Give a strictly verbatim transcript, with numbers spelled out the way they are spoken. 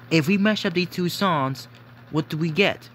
If we mash up these two songs, what do we get?